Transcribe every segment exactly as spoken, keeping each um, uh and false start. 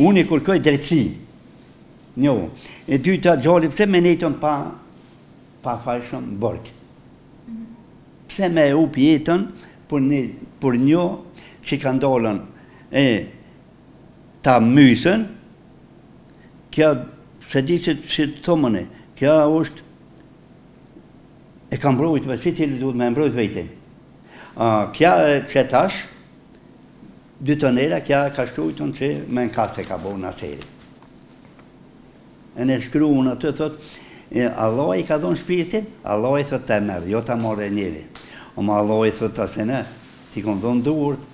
Unë i kërkoj drejtësi. Njo. E dyta, gjalli, pse me netën pa, pa fajshëm bërg? Pse me u pjetën për, një, për një që ka ndalën e ta mysën, kja, se di që të thomëne, kja është, e ka mbrojtëve, si cili duhet me mbrojtë vejtin. Uh, kja e që tash, dy të nera, kja ka shkrujtën që me në kasë e ka bo në seri. E në shkruun atë, thot, Allah i ka dhonë shpirtin, Allah i thot të mërë, jo të marrë e njëri. O ma Allah i thot të asene, ti kom dhonë durët,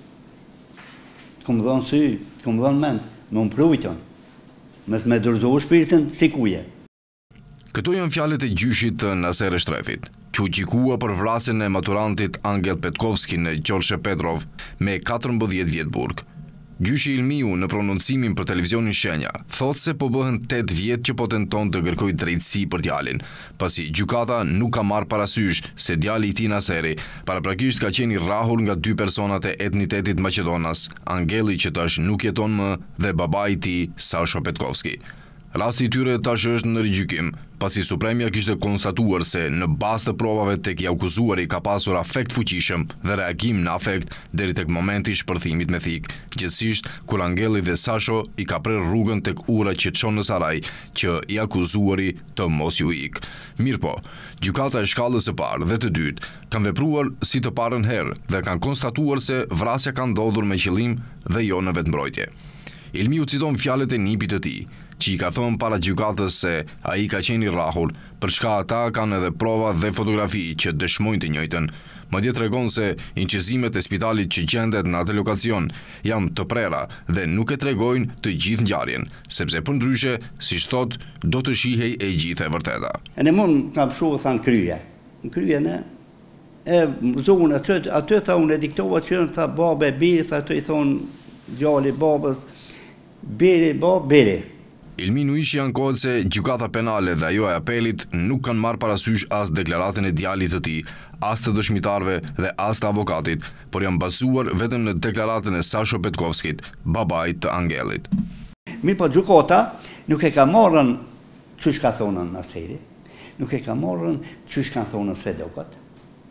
kom dhonë sy, kom dhonë mend, më më prujton, mes me dërzohë shpirtin, si kuje. Këto janë fjalët e gjyshit të Naser Shtrefit, që u gjikua për vrasjen e maturantit Angel Petkovski në Gjorgje Petrov me katërmbëdhjetë vjet burg. Gjyshi Ilmiu në prononcimin për televizionin Shenja thot se po bëhen tetë vjet që po tenton të kërkojë drejtësi për djalin, pasi gjykata nuk ka marrë parasysh se djali i tij Naseri paraprakisht ka qenë i rrahur nga dy personat e etnitetit Maqedonas, Angeli që tash nuk jeton më dhe babai i tij Sasho Petkovski. Rasti i tyre tash është në rigjykim, pasi Supremja kishte konstatuar se në bazë të provave tek i akuzuari ka pasur afekt fuqishëm dhe reagim në afekt deri tek momenti i shpërthimit me thik, gjithsesi kur Angeli dhe Sasho i ka prerë rrugën tek ura që çon në Saraj që i akuzuari të mos ju ik. Mirpo, gjykata e shkallës së parë dhe të dytë kanë vepruar si të parën herë dhe kanë konstatuar se vrasja ka ndodhur me qëllim dhe jo në vetmbrojtje. Ilmiu citon fjalët e nipit të tij, që i ka thënë para gjykatës se ai ka qenë i rrahur, për çka ata kanë edhe prova dhe fotografi që dëshmojnë të njëjtën. Madje tregon se inqizimet e spitalit që gjendet në atë lokacion janë të prera dhe nuk e tregojnë të gjithë ngjarjen, sepse përndryshe, siç thotë, do të shihej e gjithë e vërteta. E në mund kam shuhë thanë kryje. Në kryje ne, e zonë aty, aty tha unë e diktova që në tha babe, biri, tha aty i thonë djali babës, biri, babë, biri. Ilminu ishi ankohet se gjykata penale dhe ajo e apelit nuk kanë marrë parasysh as deklaratën e djalit të tij, as të dëshmitarve dhe as të avokatit, por janë bazuar vetëm në deklaratën e Sasho Petkovskit, babait të Angelit. Mirë po gjykata nuk e ka marrën çush ka thonën Naseri, nuk e ka marrën çush ka thonën svedokat,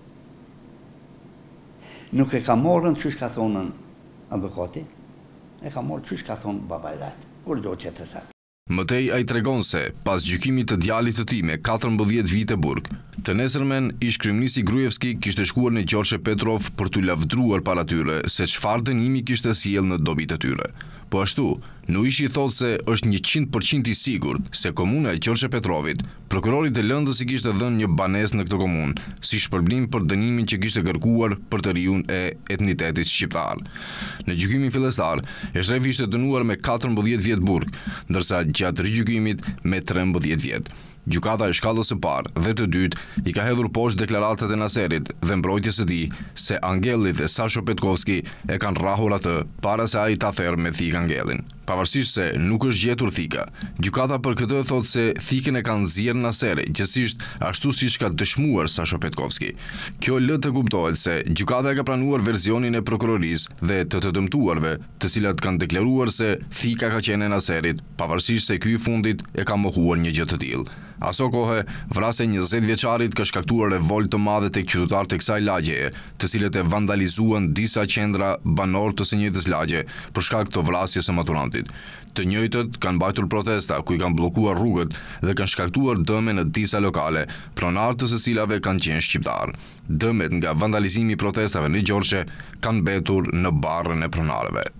nuk e ka marrën çush ka thonën avokati, e ka marrë çush ka thonë babai vet, kur do që të sa. Mëtej ai tregon se, pas gjykimit të djalit të tij me katërmbëdhjetë vite burg, të nesërmen ish kryeminist Gruevski kishte shkuar në Gjorgje Petrov për t'u lavdruar para tyre se çfarë dënimi kishte sjellë në dobit e tyre. Po ashtu, Nuishi thot se është njëqind përqind i sigurt se komuna e Gjorgje Petrovit, prokurorit e lëndës i kishte dhënë një banesë në këtë komunë, si shpërblim për dënimin që kishte kërkuar për të riun e etnitetit shqiptar. Në gjykimin fillestar, Eshrefi ishte dënuar me katërmbëdhjetë vjet burg, ndërsa gjatë rigjykimit me trembëdhjetë vjet. Gjykata e shkallës së parë dhe të dytë i ka hedhur poshtë deklaratat e Naserit dhe mbrojtjes së tij se Angeli dhe Sasho Petkovski e kanë rrahur atë para se ai ta therrë me thik Angelin. Pavarësisht se nuk është gjetur thika, gjykata për këtë thotë se thikën e kanë nxjerrë Naseri, gjithsesi ashtu siç ka dëshmuar Sasho Petkovski. Kjo lë të kuptohet se gjykata e ka pranuar versionin e prokurorisë dhe të të dëmtuarve, të cilat kanë deklaruar se thika ka qenë e Naserit, pavarësisht se ky i fundit e ka mohuar një gjë të tillë. Aso kohë, vrasja e njëzet vjeçarit ka shkaktuar revolt të madhe tek qytetarët e kësaj lagjeje, të cilët e vandalizuan disa qendra banor të së njëjtës lagje për shkak të vrasjes së maturantit. Të njëjtët kanë mbajtur protesta ku i kanë bllokuar rrugët dhe kanë shkaktuar dëme në disa lokale, pronarë të së cilave kanë qenë shqiptar. Dëmet nga vandalizimi i protestave në Gjorgje kanë mbetur në barrën e pronarëve.